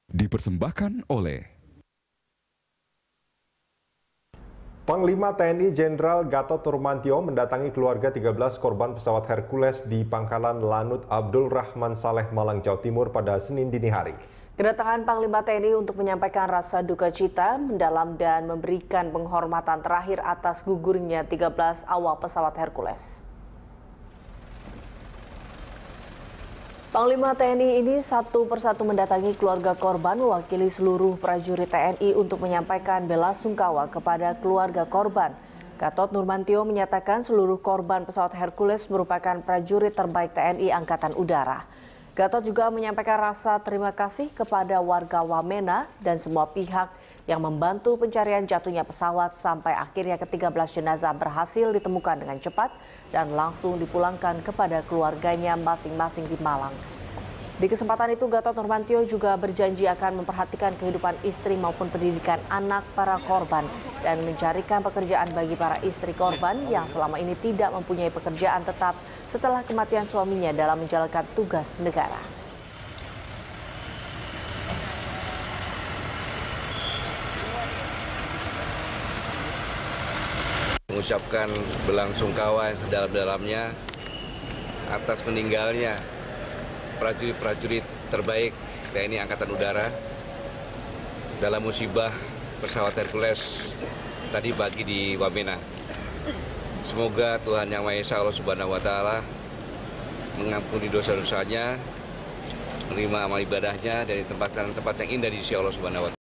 Dipersembahkan oleh Panglima TNI Jenderal Gatot Nurmantio mendatangi keluarga 13 korban pesawat Hercules di Pangkalan Lanut Abdul Rahman Saleh, Malang, Jawa Timur pada Senin dini hari. Kedatangan Panglima TNI untuk menyampaikan rasa duka cita mendalam dan memberikan penghormatan terakhir atas gugurnya 13 awak pesawat Hercules. Panglima TNI ini satu persatu mendatangi keluarga korban, mewakili seluruh prajurit TNI untuk menyampaikan bela sungkawa kepada keluarga korban. Gatot Nurmantio menyatakan seluruh korban pesawat Hercules merupakan prajurit terbaik TNI Angkatan Udara. Gatot juga menyampaikan rasa terima kasih kepada warga Wamena dan semua pihak yang membantu pencarian jatuhnya pesawat sampai akhirnya ke-13 jenazah berhasil ditemukan dengan cepat dan langsung dipulangkan kepada keluarganya masing-masing di Malang. Di kesempatan itu, Gatot Nurmantio juga berjanji akan memperhatikan kehidupan istri maupun pendidikan anak para korban dan mencarikan pekerjaan bagi para istri korban yang selama ini tidak mempunyai pekerjaan tetap setelah kematian suaminya dalam menjalankan tugas negara. Mengucapkan belasungkawa sedalam-dalamnya atas meninggalnya prajurit-prajurit terbaik TNI Angkatan Udara dalam musibah pesawat Hercules tadi pagi di Wamena. Semoga Tuhan Yang Maha Esa Allah Subhanahu wa Ta'ala mengampuni dosa-dosanya, menerima amal ibadahnya dan ditempatkan tempat yang indah di sisi Allah Subhanahu wa Ta'ala.